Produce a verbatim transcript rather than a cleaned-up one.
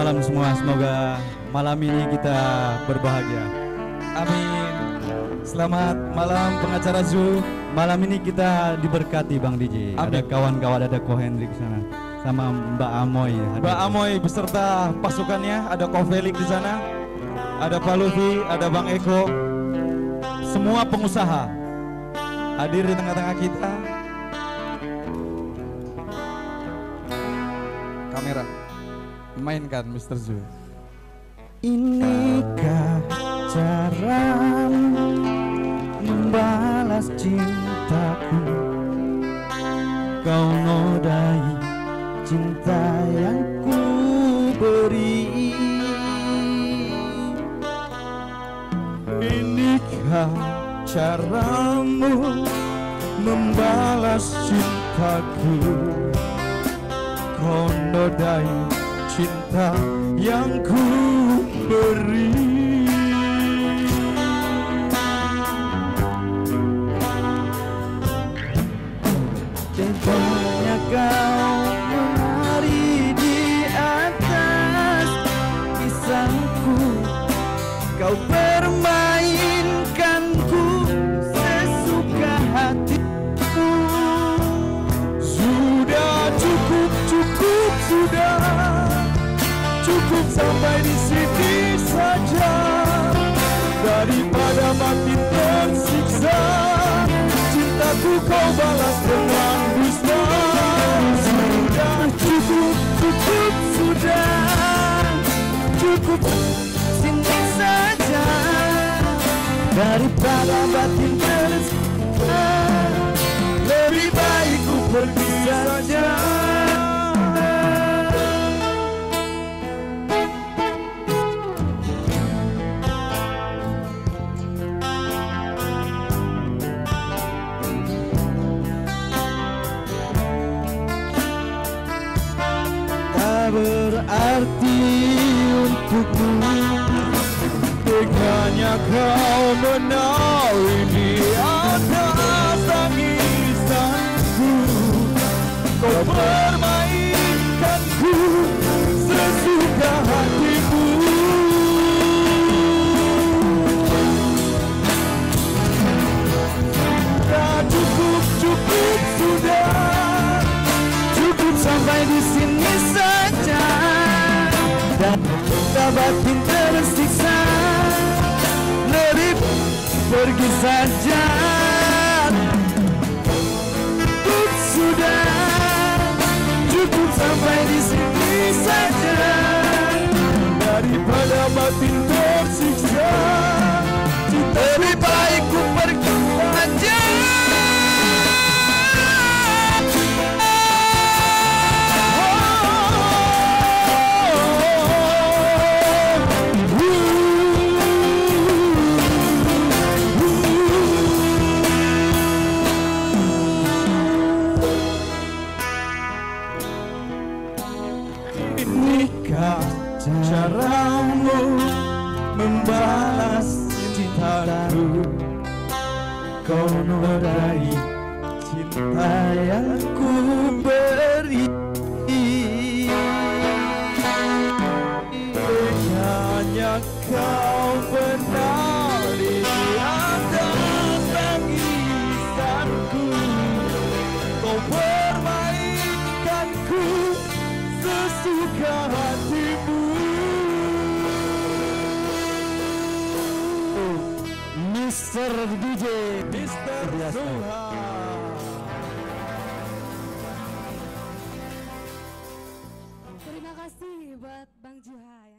malam semua, semoga malam ini kita berbahagia. Amin. Selamat malam pengacara Zoo. Malam ini kita diberkati Bang D J. Amin. Ada kawan-kawan, ada Ko Hendrik sana, sama Mbak Amoy. hadir. Mbak Amoy beserta pasukannya, ada Ko Felix di sana, ada Pak Lufi, ada Bang Eko. Semua pengusaha hadir di tengah-tengah kita. Kamera, mainkan mister Zoo. Inikah caramu membalas cintaku? Kau nodai cinta yang ku beri. Inikah caramu membalas cintaku? Kau nodai cinta yang ku beri. Teganya kau menari di atas kisahku, kau permainkanku sesuka hatiku. Sudah cukup, cukup, sudah cukup sampai di sini saja. Daripada makin tersiksa, cintaku kau balas dengan dusta. Sudah cukup, cukup, sudah cukup Sini saja, daripada batin tersiksa, lebih baik ku pergi saja. Tak berarti untukmu teganya kau menari di atas tangisanku. Kau permainkanku sesuka hatimu. Sudah cukup, cukup, sudah cukup sampai di sini saja. Dan batin tersiksa, lebih pergi saja. Cukup sudah, cukup sampai di sini saja. daripada batin tersiksa, Lebih baik ku pergi saja. inikah caramu membalas cintaku? Kau nodai cinta yang ku beri. Hanya kau benar di atas tangisanku. Kau permainkanku sesuka hatimu. mister D J, mister Zuha. Terima kasih buat Bang Juhai.